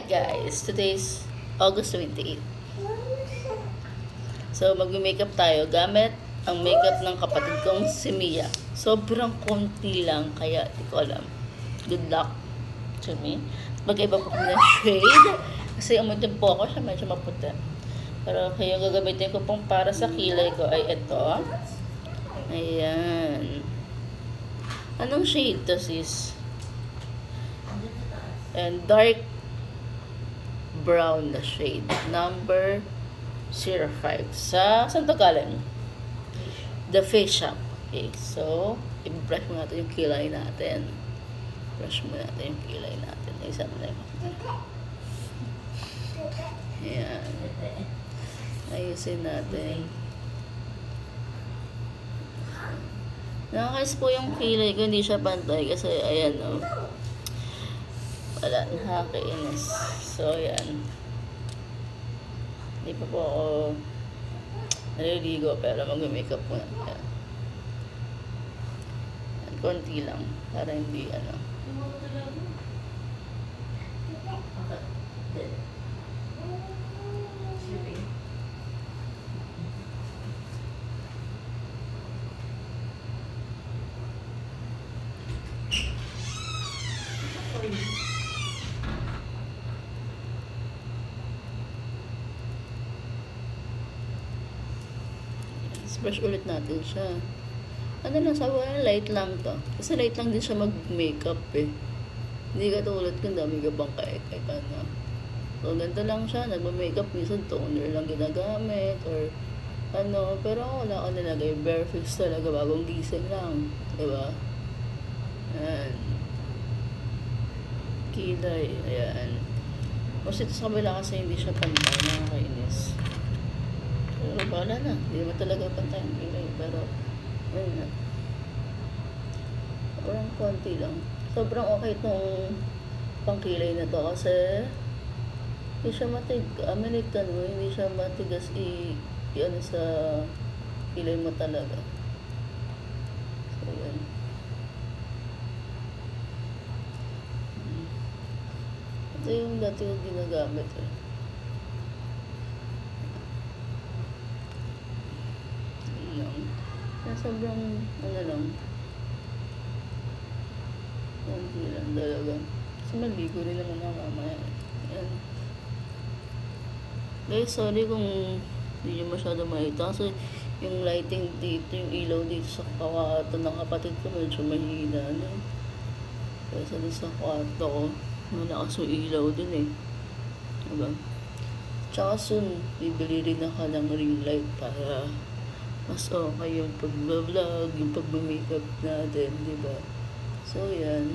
guys, today's August 28. So magme-makeup tayo gamit ang makeup ng kapatid kong si Mia. Sobrang konti lang kaya di ko alam. Good luck to me. Mag-iba po kami ng shade kasi umutin po ako siya, medyo maputi. Pero kaya gagamitin ko pong para sa kilay ko ay ito. Ayan. Anong shade to, sis? And dark brown na shade. Number 05. Saan to galing? The Face Shop. Okay, so, i-brush mo natin yung kilay natin. Brush mo natin yung kilay natin. Isa na lang. Ayan. Ayusin natin. Nakakais po yung kilay ko. Hindi siya pantay kasi, ayan o. Wala, nakakainis. So, ayan. Hindi pa po ako naliligo pero mag-makeup muna. Ayan. Ayan, konti lang. Para hindi, ano. Brush ulit natin siya. Ano lang, sabi ko, light lang to. Kasi light lang din siya mag-makeup eh. Hindi ka tulad kung dami ka bang kaek-kaek ano. So, ganito lang siya. Nagma-makeup, minsan toner lang ginagamit or ano. Pero wala ko nilagay. Bare face talaga, bagong gising lang. Diba? Ayan. Kilay. Ayan. Kasi ito sa kabila kasi hindi siya pantay. Nakakainis. Pero bala na. Hindi naman talaga pantay ang kilay. Pero, ayun na. Sobrang konti lang. Sobrang okay itong pangkilay na to kasi hindi siya American mo, hindi siya matigas i-ano sa kilay mo talaga. So, yan. Ito yung dati yung ginagamit eh. Sobrang, ano lang, konti lang talaga. Kasi maligo rin naman ako mamaya. Ayan. Guys, sorry kung hindi nyo masyado makita. Kasi yung lighting dito, yung ilaw dito sa kwarto ng kapatid ko, medyo mahina. Ano? Kasi sa kwarto ko, malakas yung ilaw dun eh. Diba? Tsaka soon, bibili rin ako ng ring light para mas okay yung pag-vlog, yung pag-makeup natin, diba? So, yan.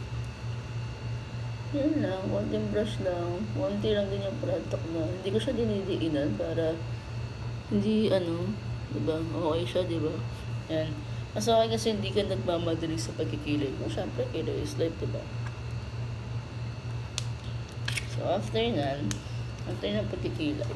Yan lang, konting brush lang. Konti lang din yung product na. Hindi ko siya dinidiinan para hindi, ano, diba? Okay siya, diba? Yan. Mas okay kasi hindi ka nagmamadali sa pagkikilay mo. Siyempre, kilay is life, diba? So, after nan pagkikilay,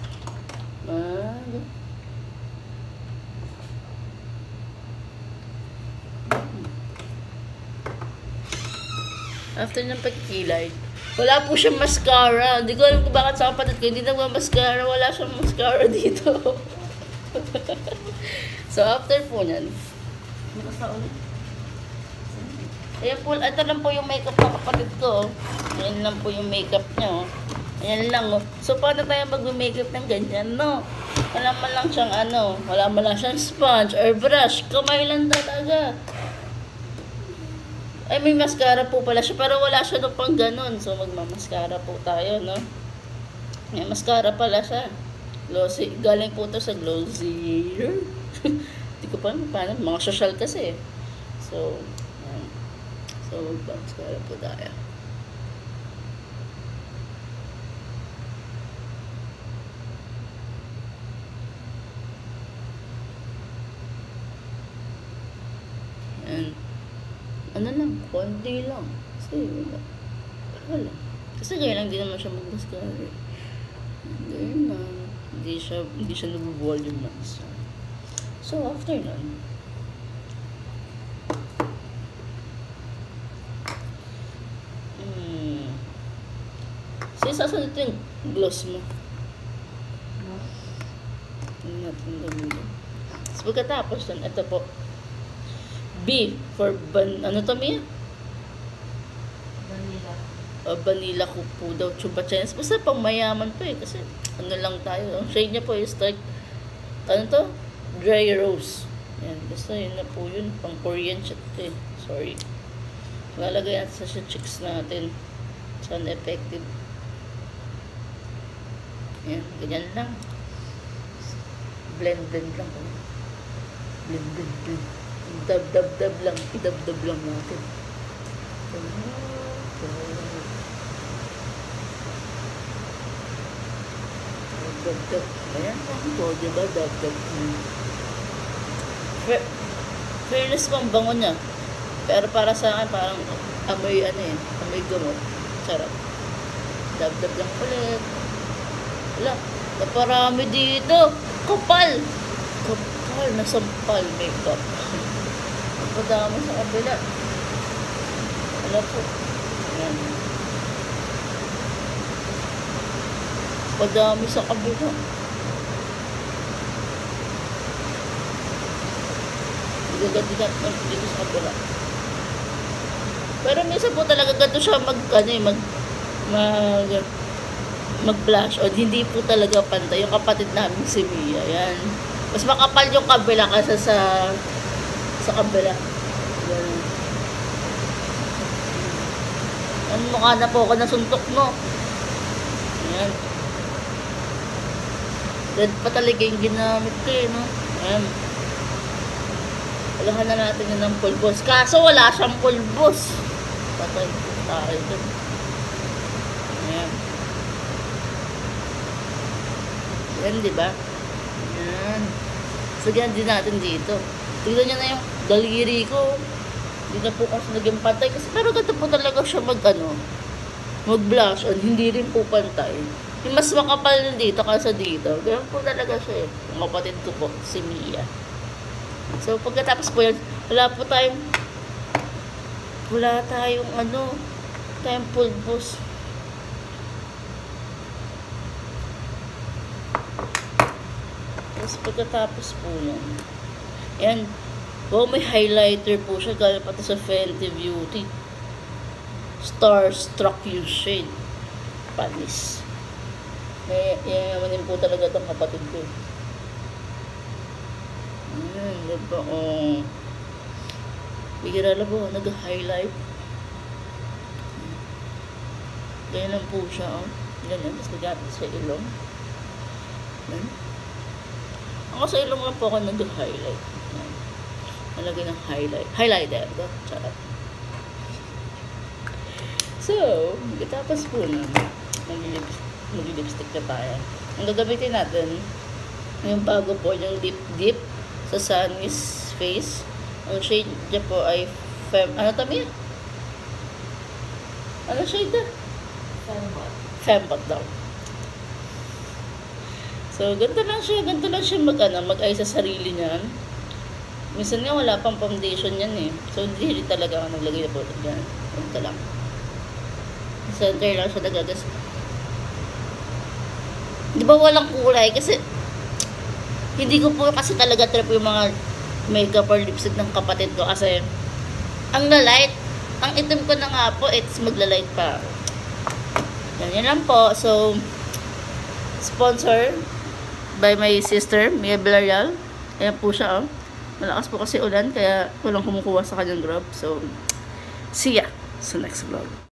after ng pagkilay, wala po siyang mascara. Hindi ko alam kung bakit sa kapatid ko hindi nagmamaskara. Wala siyang mascara dito. So, after po nan, ayan po, ito lang po yung makeup ng kapatid ko. Ayan lang po yung makeup niya. Ayan lang. So, paano tayo mag-makeup ng ganyan, no? Wala man lang siyang ano, wala man lang siyang sponge or brush. Kamay lang talaga. Ay, may mascara po pala siya, pero wala siya doon pang ganun. So, magmamaskara po tayo, no? May mascara pala siya. Glossy. Galing po ito sa Glossier. Hindi ko pa paano. Mga social kasi. So, yan. So, magmamaskara po tayo. Yan. Ano lang, konti lang. Kasi, wala. Kasi kaya lang, di naman siya mag-mascara. Hindi na. Hindi siya nag-volume na isa. So, after nun, isasunod yung gloss mo. Hindi natin gamitin. So, pagkatapos nun, ito po. B for ano to, Mia? Vanilla. Vanilla ko po daw, chupa chance. Basta pang mayaman to eh. Kasi ano lang tayo. Ang shade niya po is like, ano to? Dry rose. Yan. Basta yun na po yun. Pang Korean shit eh. Sorry. Lalagay natin sa cheeks natin. Sun effective. Yan. Ganyan lang. Blend lang. Blend. Dab lang. Idab-dab lang natin. Dab. Ayan lang po, diba? Dab. Fairness pang bango niya. Pero para sa akin, parang amoy amoy gamot. Sarap. Dab lang ulit. Wala. Naparami dito. Kapal. Nasampal makeup. Padami sa kabila. Wala po. Ayan. Padami sa kabila. Gagadigat dito sa kabila. Pero minsan po talaga ganito siya mag-blush on. Hindi po talaga pantay. Yung kapatid namin si Mia. Yan. Mas makapal yung kabila kasi sa kabila. Yan. Ang mukha na po ako nasuntok, no? Yan. Red pa talaga yung ginamit ko eh, no? Ayan. Walahan na natin yun ng pulbos. Kaso wala siyang pulbos. Patay po tayo dun. Ayan. Yan, diba? Yan. So, ganyan din natin dito. Tignan nyo na yung daliri ko. Hindi na po kasi naging pantay. Kasi pero ganito po talaga siya mag-blush on. Hindi rin po pantay. Yung mas makapal na dito kaysa dito. Ganyan po talaga siya eh. Yung kapatid ko po, si Mia. So, pagkatapos po yan, wala tayong pulbos. Tapos pagkatapos po yan, yan, wow, may highlighter po siya, galing pati sa Fenty Beauty. Starstruck yung shade. Panis. Yayamanin po talaga itong kapatid ko. Diba? Bigyan na po, nag-highlight. Ganyan lang po siya, oh. Ganyan, tapos nag-atin sa ilong. Yan. Ako sa ilong lang po ako nag-highlight. Nalagay ng highlighter. Charot. So, tapos po na, mag-lipstick na tayo. Ang gagamitin natin, yung bago po, yung lip dip sa Sunny's Face. Ang shade niya po ay ano Tamir? Ano shade na? Fembot daw. So, ganito lang siya mag-eye sa sarili niyan. Minsan nga wala pang foundation yan eh. So, hindi talaga ako naglagay na po. Yan. Ganito lang. Center lang siya nagagas. Di ba walang kulay? Kasi, hindi ko po kasi talaga trip yung mga makeup or lipstick ng kapatid ko. Kasi, ang lalight. Ang itim ko na nga po, it's maglalight pa. Yan lang po. So, sponsor by my sister, Mia Villarreal. Ayan po siya, oh. Malakas po kasi ulan, kaya walang kumukuha sa kanyang grab. So, see ya sa next vlog.